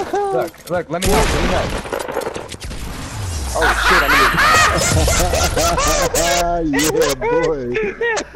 Look, let me help. Oh shit, I'm gonna... Yeah, boy.